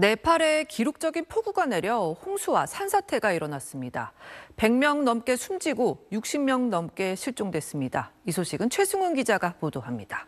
네팔에 기록적인 폭우가 내려 홍수와 산사태가 일어났습니다. 100명 넘게 숨지고 60명 넘게 실종됐습니다. 이 소식은 최승훈 기자가 보도합니다.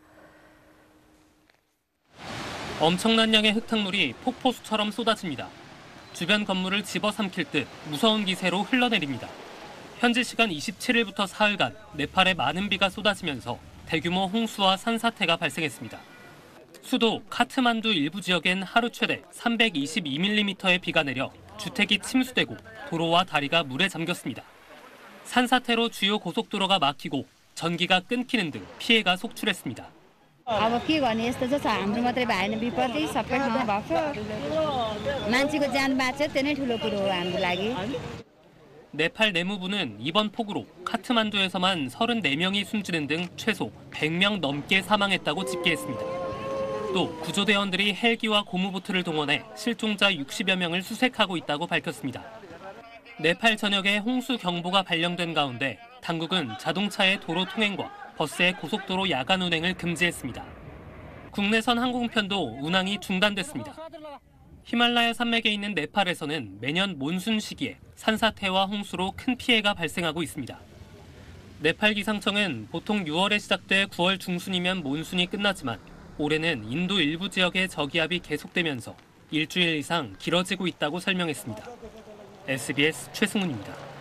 엄청난 양의 흙탕물이 폭포수처럼 쏟아집니다. 주변 건물을 집어삼킬 듯 무서운 기세로 흘러내립니다. 현지 시간 27일부터 사흘간 네팔에 많은 비가 쏟아지면서 대규모 홍수와 산사태가 발생했습니다. 수도 카트만두 일부 지역엔 하루 최대 322mm의 비가 내려 주택이 침수되고 도로와 다리가 물에 잠겼습니다. 산사태로 주요 고속도로가 막히고 전기가 끊기는 등 피해가 속출했습니다. अब के गर्ने यस्तो चाहिँ छ हाम्रो मात्रै भएन विपत्ति सबै ठाउँमा भएको मान्छेको ज्यान बाँच्यो त्यो नै ठुलो कुरो हो हाम्रो लागि. 네팔 내무부는 이번 폭우로 카트만두에서만 34명이 숨지는 등 최소 100명 넘게 사망했다고 집계했습니다. 또 구조대원들이 헬기와 고무보트를 동원해 실종자 60여 명을 수색하고 있다고 밝혔습니다. 네팔 전역에 홍수 경보가 발령된 가운데 당국은 자동차의 도로 통행과 버스의 고속도로 야간 운행을 금지했습니다. 국내선 항공편도 운항이 중단됐습니다. 히말라야 산맥에 있는 네팔에서는 매년 몬순 시기에 산사태와 홍수로 큰 피해가 발생하고 있습니다. 네팔 기상청은 보통 6월에 시작돼 9월 중순이면 몬순이 끝나지만 올해는 인도 일부 지역의 저기압이 계속되면서 일주일 이상 길어지고 있다고 설명했습니다. SBS 최승훈입니다.